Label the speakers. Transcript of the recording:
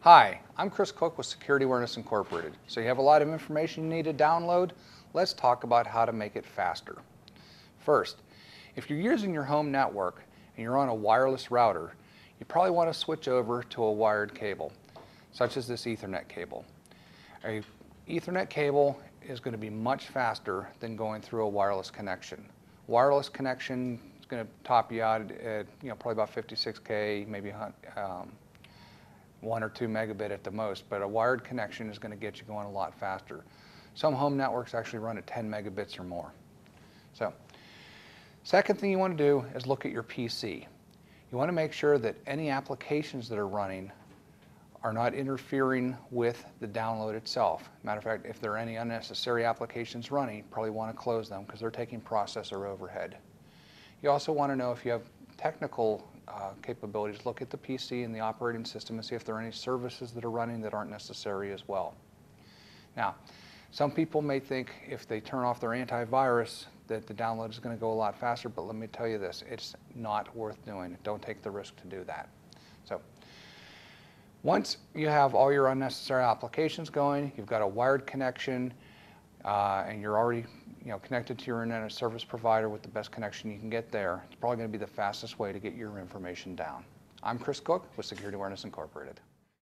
Speaker 1: Hi, I'm Chris Cook with Security Awareness Incorporated. So you have a lot of information you need to download. Let's talk about how to make it faster. First, if you're using your home network and you're on a wireless router, you probably want to switch over to a wired cable, such as this Ethernet cable. A Ethernet cable is going to be much faster than going through a wireless connection. Wireless connection is going to top you out at probably about 56K, maybe 1 or 2 megabit at the most, but a wired connection is going to get you going a lot faster. Some home networks actually run at 10 megabits or more. So, second thing you want to do is look at your PC. You want to make sure that any applications that are running are not interfering with the download itself. Matter of fact, if there are any unnecessary applications running, you probably want to close them because they're taking processor overhead. You also want to know if you have technical capabilities. Look at the PC and the operating system and see if there are any services that are running that aren't necessary as well. Now, some people may think if they turn off their antivirus that the download is going to go a lot faster, but let me tell you this, it's not worth doing. Don't take the risk to do that. So, once you have all your unnecessary applications going, you've got a wired connection, and you're already connected to your internet service provider with the best connection you can get there, it's probably going to be the fastest way to get your information down. I'm Chris Cook with Security Awareness Incorporated.